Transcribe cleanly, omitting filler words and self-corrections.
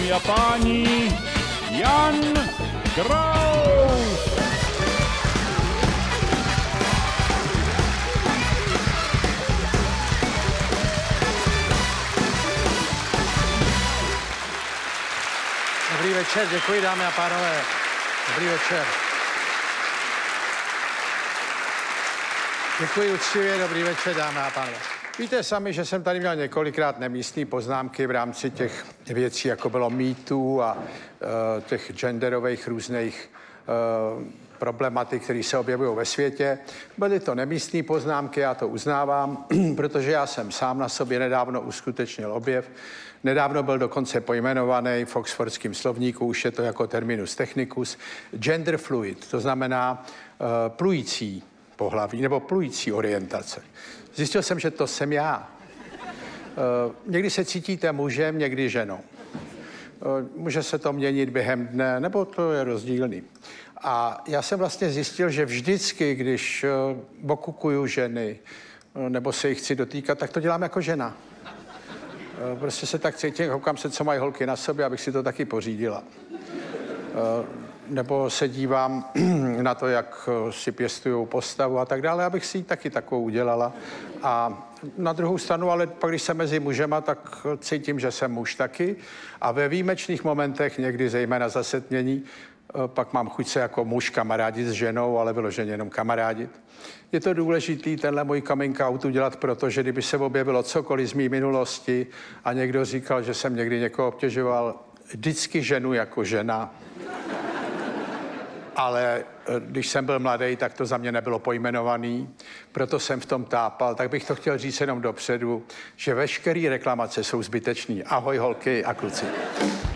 dámy a páni, Jan Kraus. Dobrý večer, děkuji, dámy a pánové. Dobrý večer. Děkuji uctivě, dobrý večer, dámy a pánové. Víte sami, že jsem tady měl několikrát nemístné poznámky v rámci těch věcí, jako bylo mýtů a těch genderových různých problematik, které se objevují ve světě. Byly to nemístné poznámky, já to uznávám, protože já jsem sám na sobě nedávno uskutečnil objev. Nedávno byl dokonce pojmenovaný v oxfordském slovníku, už je to jako terminus technicus, gender fluid, to znamená plující pohlaví nebo plující orientace. Zjistil jsem, že to jsem já. Někdy se cítíte mužem, někdy ženou. Může se to měnit během dne, nebo to je rozdílný. A já jsem vlastně zjistil, že vždycky, když okukuju ženy, nebo se jich chci dotýkat, tak to dělám jako žena. Prostě se tak cítím, koukám se, co mají holky na sobě, abych si to taky pořídila. Nebo se dívám na to, jak si pěstují postavu a tak dále, abych si ji taky takovou udělala. A na druhou stranu, ale pak, když jsem mezi mužema, tak cítím, že jsem muž taky. A ve výjimečných momentech, někdy zejména zasetmění, pak mám chuť se jako muž kamarádit s ženou, ale vyloženě jenom kamarádit. Je to důležitý tenhle můj coming out udělat, protože kdyby se objevilo cokoliv z mý minulosti a někdo říkal, že jsem někdy někoho obtěžoval, vždycky ženu jako žena. Ale když jsem byl mladý, tak to za mě nebylo pojmenovaný, proto jsem v tom tápal. Tak bych to chtěl říct jenom dopředu, že veškeré reklamace jsou zbytečný. Ahoj holky a kluci.